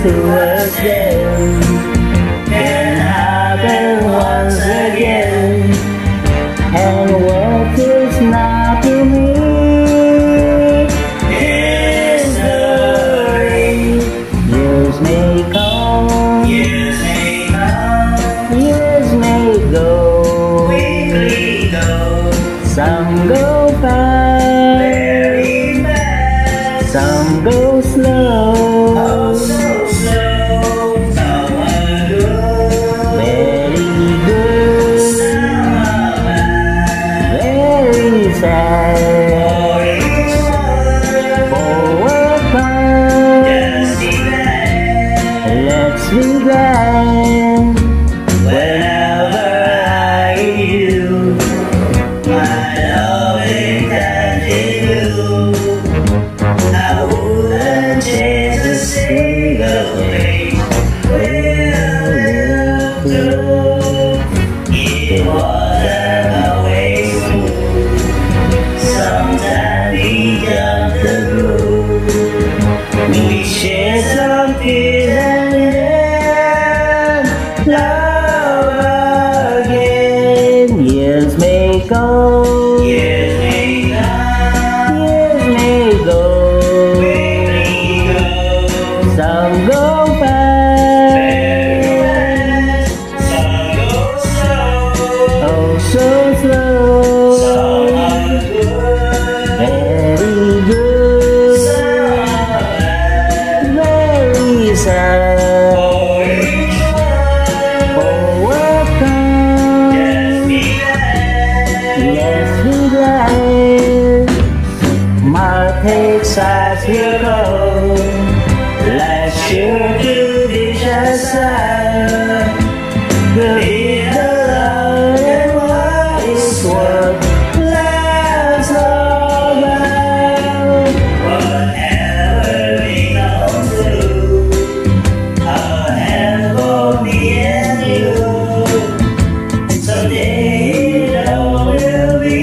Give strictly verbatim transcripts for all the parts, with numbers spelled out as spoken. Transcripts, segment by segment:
us then can happen once again, and what is not to me history. Years may come, Years may come, years may go, quickly go, some go fast, very fast, some go slow. oh so slow. Some are good, Very good, some are bad. very sad. For each one, Forward bound, just be glad. let's be glad. Whenever I hear you, my loving attitude, I wouldn't change a single thing. We'll live through. It wasn't always smooth. Sometimes we jumped the groove. We shared some tears and then love again. Years may go, Years may come, years may go, quickly go, some go very fast, fast. Some go slow, oh so slow. some are good, Very good, some are bad. very sad. For each one, Forward bound, just be glad. let's be glad. Markets as will go, life's sure to dish aside. Believe the love and what is worth lasts all around. Whatever we come through, I'll have for me and you. Someday it all will be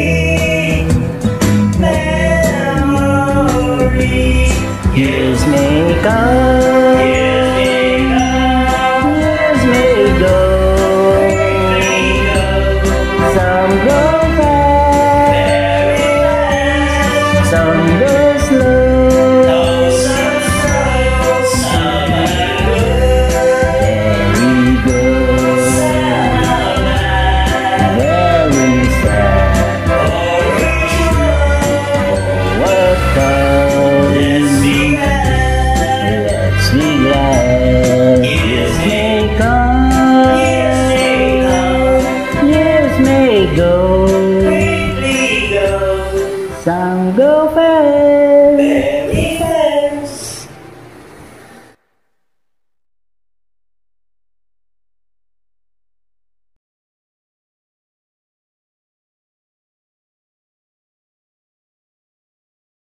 memory. Years may come,